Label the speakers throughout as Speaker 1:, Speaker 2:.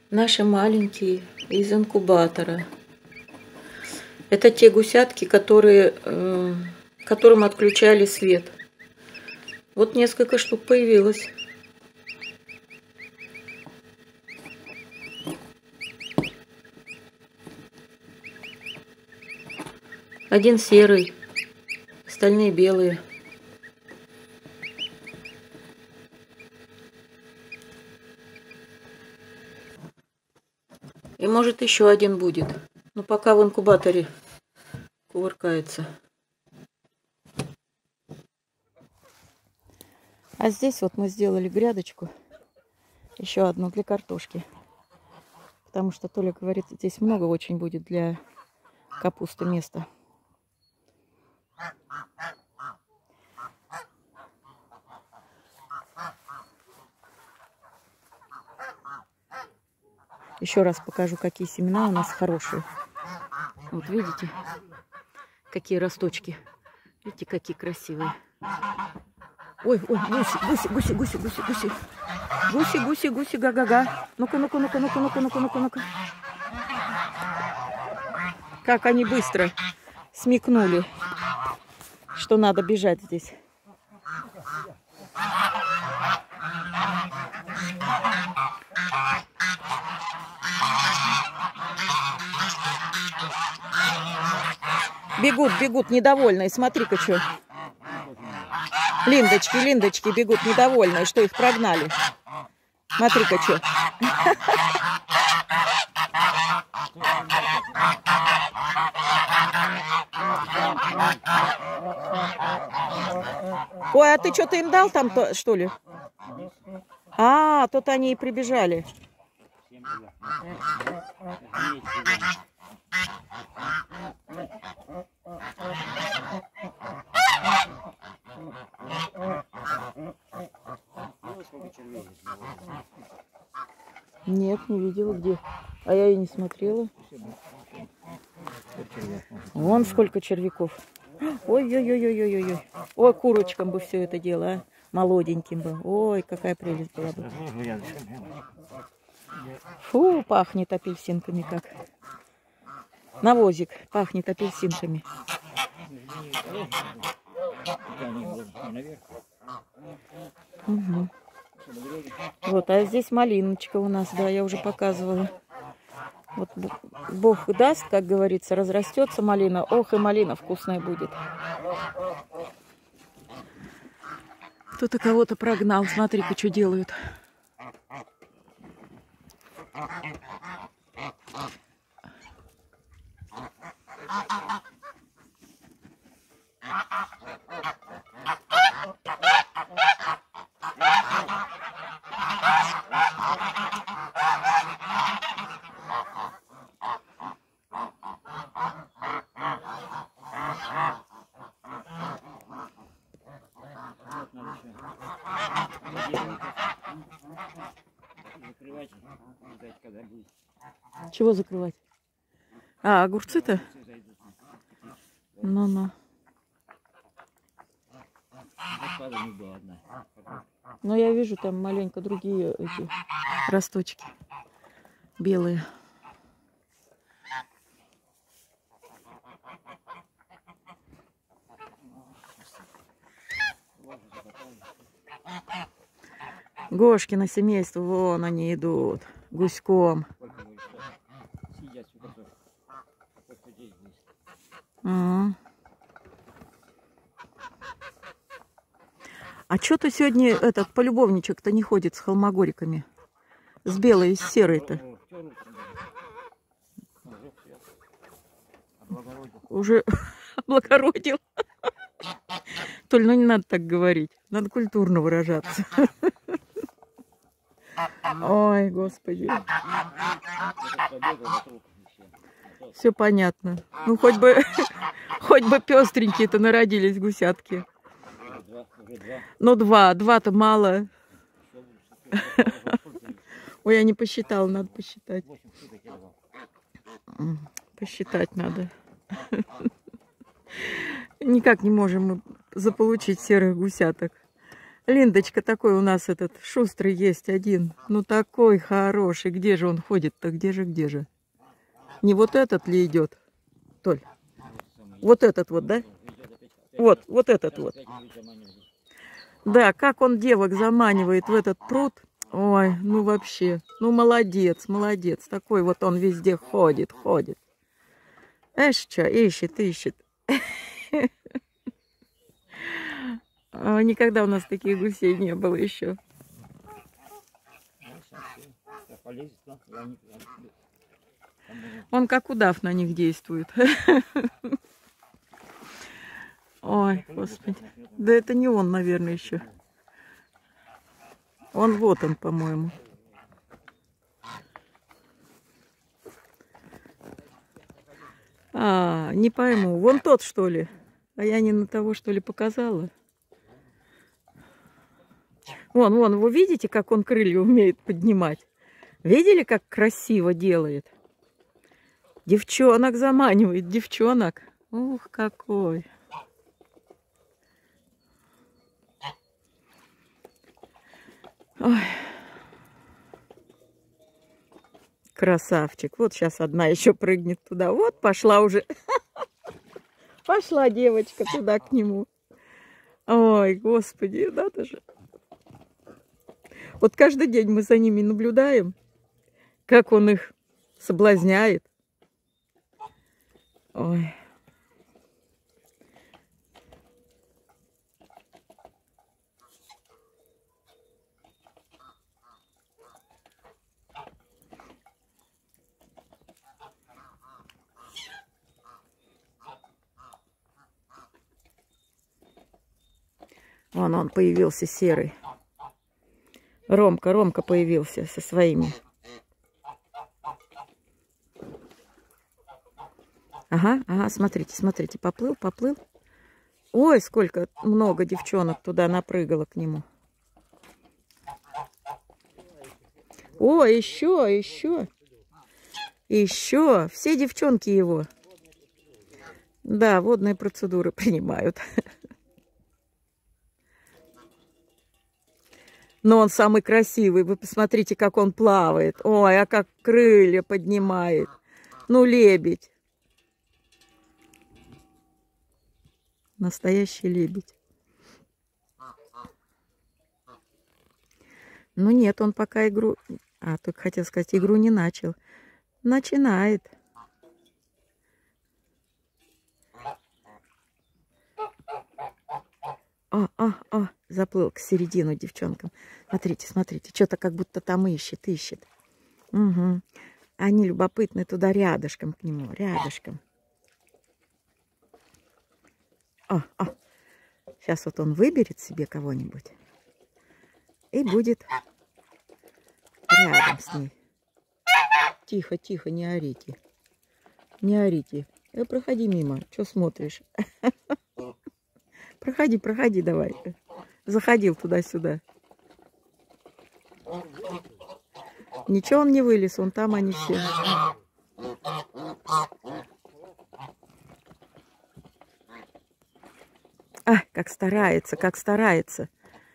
Speaker 1: Наши маленькие из инкубатора. Это те гусятки, которым отключали свет. Вот несколько штук появилось. Один серый, остальные белые. И может еще один будет. Но пока в инкубаторе кувыркается. А здесь вот мы сделали грядочку. Еще одну для картошки. Потому что Толя говорит, здесь много очень будет для капусты места. Еще раз покажу, какие семена у нас хорошие. Вот видите, какие росточки. Видите, какие красивые. Ой, ой, гуси, га-га-га. Ну-ка. Как они быстро смекнули, что надо бежать здесь. Бегут, недовольные. Смотри-ка, что. Линдочки бегут недовольные, что их прогнали. Смотри-ка, что. Ой, а ты что-то им дал там, что ли? А, тут они и прибежали. Нет, не видела где. А я и не смотрела. Вон сколько червяков. Ой-ой-ой-ой-ой-ой. Ой, курочкам бы все это дело, а? Молоденьким бы. Ой, какая прелесть была бы. Фу, пахнет апельсинками как. Навозик пахнет апельсинками. Угу. Вот, а здесь малиночка у нас, да, я уже показывала. Вот Бог даст, как говорится, разрастется малина. Ох, и малина вкусная будет. Кто-то кого-то прогнал. Смотри-ка, что делают. Чего закрывать? А, огурцы-то? Ну-ну. Но я вижу там маленько другие эти росточки белые. Гошкино семейство, вон они идут, гуськом. А что-то сегодня этот полюбовничек-то не ходит с холмогориками? С белой и с серой-то. Уже облагородил. Толь, ну не надо так говорить. Надо культурно выражаться. Ой, Господи. Все понятно. Ну, хоть бы пестренькие-то народились гусятки. Ну, два-то мало. Ой, я не посчитала, надо посчитать. Посчитать надо. Никак не можем мы заполучить серых гусяток. Линдочка такой у нас этот шустрый есть один. Ну такой хороший. Где же он ходит-то? Где же, где же? Не вот этот ли идет, Толь? Вот этот вот, да? Вот этот вот. Да, как он девок заманивает в этот пруд. Ой, ну вообще. Ну молодец, молодец. Такой вот он везде ходит, ходит. Эш, что, ищет, ищет. Никогда у нас таких гусей не было еще. Он как удав на них действует. Ой, господи. Да это не он, наверное, еще. Он вот он, по-моему. Не пойму. Вон тот, что ли? А я не на того, что ли, показала? Вон, вы видите, как он крылья умеет поднимать? Видели, как красиво делает? Девчонок заманивает, девчонок. Ух, какой. Ой. Красавчик. Вот сейчас одна еще прыгнет туда. Вот пошла уже. Пошла девочка туда к нему. Ой, господи, надо же. Вот каждый день мы за ними наблюдаем, как он их соблазняет. Ой. Вон он появился серый. Ромка появился со своими. Ага, смотрите, поплыл. Ой, сколько много девчонок туда напрыгало к нему. О, еще. Все девчонки его. Да, водные процедуры принимают. Но он самый красивый. Вы посмотрите, как он плавает. Ой, а как крылья поднимает. Ну, лебедь. Настоящий лебедь. Ну нет, он пока игру... только хотел сказать, игру не начал. Начинает. Заплыл к середину девчонкам. Смотрите, что-то как будто там ищет. Угу. Они любопытны туда рядышком к нему, рядышком. Сейчас вот он выберет себе кого-нибудь и будет рядом с ней. Тихо, не орите. Не орите. Проходи мимо, что смотришь? Проходи давай. Заходил туда-сюда. Ничего он не вылез, он там, они все. Как старается.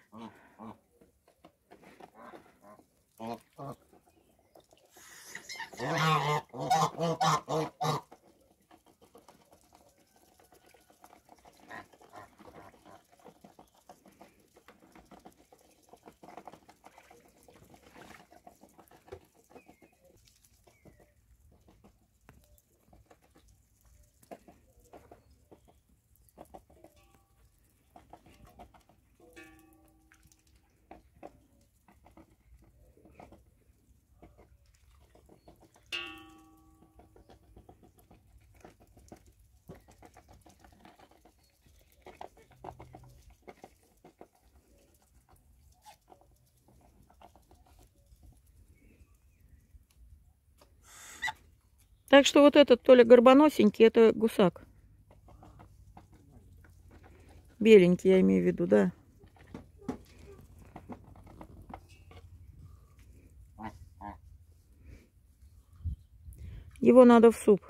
Speaker 1: Так что вот этот Толя горбоносенький, это гусак. Беленький, я имею в виду, да. Его надо в суп.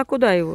Speaker 1: куда его?